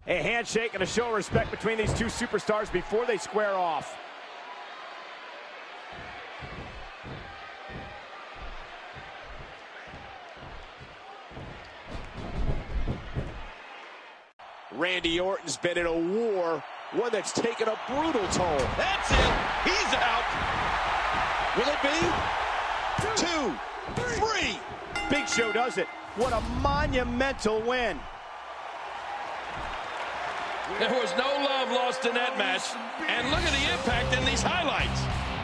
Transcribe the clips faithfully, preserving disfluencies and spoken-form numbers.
A handshake and a show of respect between these two superstars before they square off. Randy Orton's been in a war, one that's taken a brutal toll. That's it. He's out. Will it be? Two, three. Big Show does it. What a monumental win. There was no love lost in that match. And look at the impact in these highlights.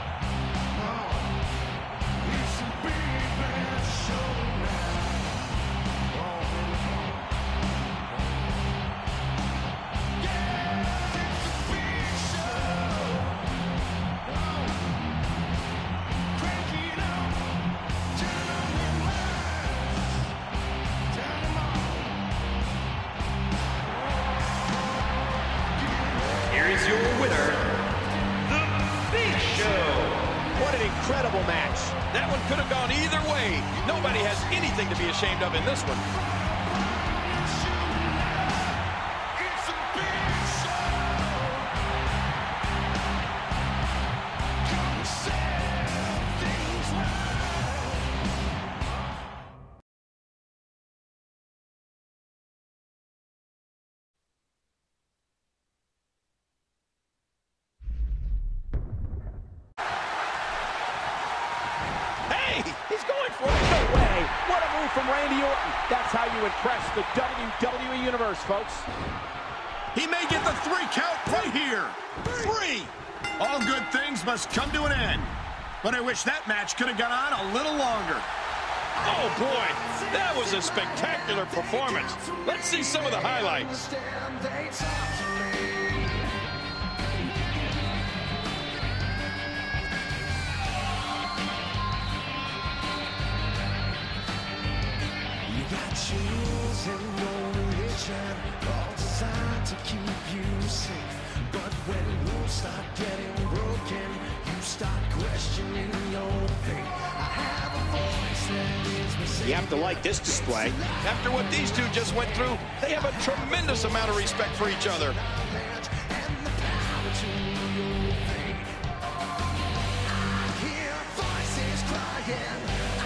Is your winner, The Big Show. What an incredible match. That one could have gone either way. Nobody has anything to be ashamed of in this one. It's a big show. Come set things right. He's going for it. No way. What a move from Randy Orton. That's how you impress the W W E Universe, folks. He may get the three count right here. Three. All good things must come to an end. But I wish that match could have gone on a little longer. Oh, boy. That was a spectacular performance. Let's see some of the highlights. Chills and no religion, all designed to keep you safe. But when rules start getting broken, you start questioning your faith. I have a voice that is missing. You have to like this display. After what these two just went through, they have a tremendous amount of respect for each other. And the power to your faith. I hear voices crying.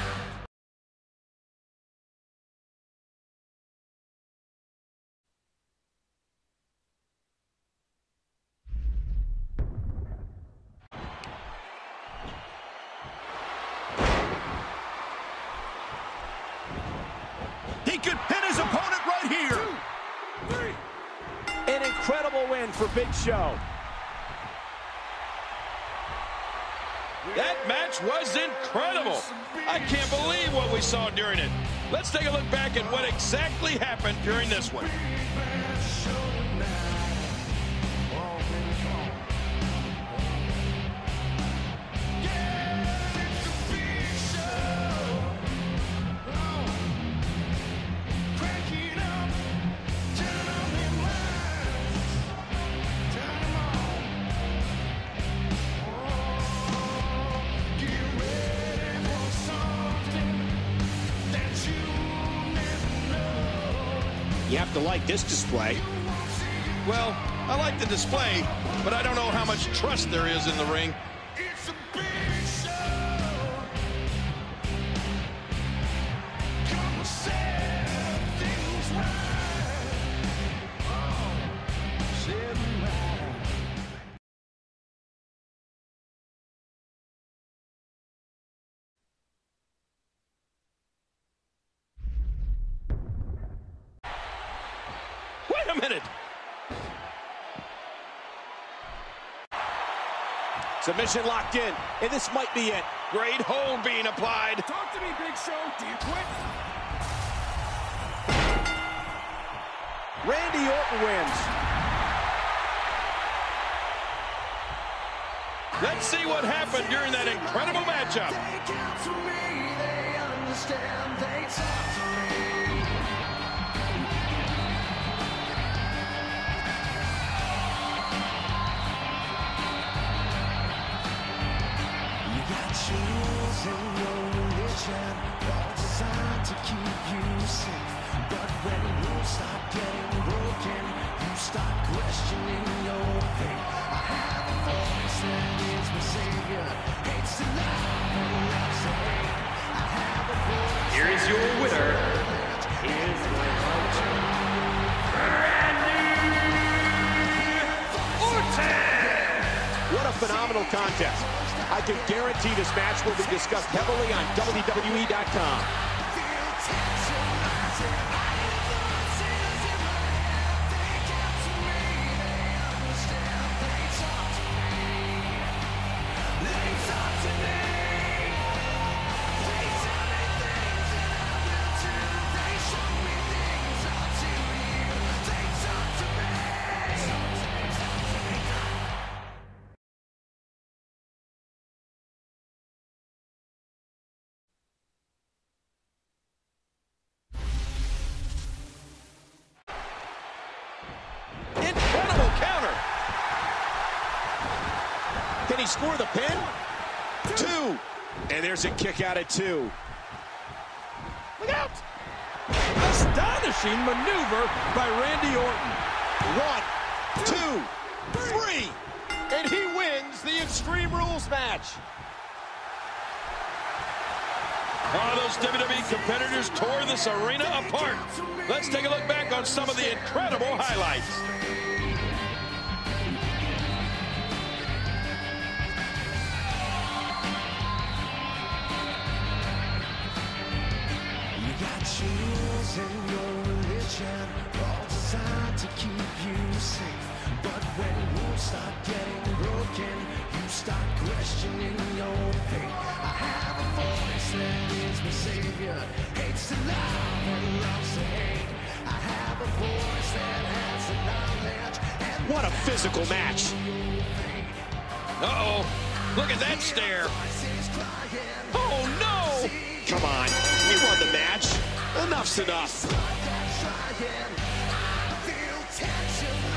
He could pin his opponent right here. Two, three. An incredible win for Big Show. That match was incredible. I can't believe what we saw during it. Let's take a look back at what exactly happened during this one. You have to like this display. Well, I like the display, but I don't know how much trust there is in the ring. It's a big show. Come set things right. Oh, set them right. Wait a minute. Submission locked in, and this might be it. Great hold being applied. Talk to me, Big Show. Do you quit? Randy Orton wins. Let's see what happened during that incredible matchup. They count to me. They understand. They talk to me. You got tools in your religion, all designed to keep you safe. But when rules start getting broken, You start questioning your faith. I have a voice that is my savior. Hates to love and loves to hate. I have a voice. Here is your winner. He is my fighter, Randy Orton. What a phenomenal contest. I can guarantee this match will be discussed heavily on W W E dot com. Incredible counter. Can he score the pin? Two. And there's a kick out at two. Look out. Astonishing maneuver by Randy Orton. One, two, three. And he wins the Extreme Rules match. One of those W W E competitors tore this arena apart. Let's take a look back on some of the incredible highlights. You got your rules and your religion, all designed to keep you safe. But when rules start getting broken, you start questioning your faith. I have a voice that is my savior, hates to love and loves to hate. I have a voice that has the knowledge. And What a physical match. Uh-oh. Look at that stare. Oh, no. Come on. You won the match. Enough's enough. I feel tension.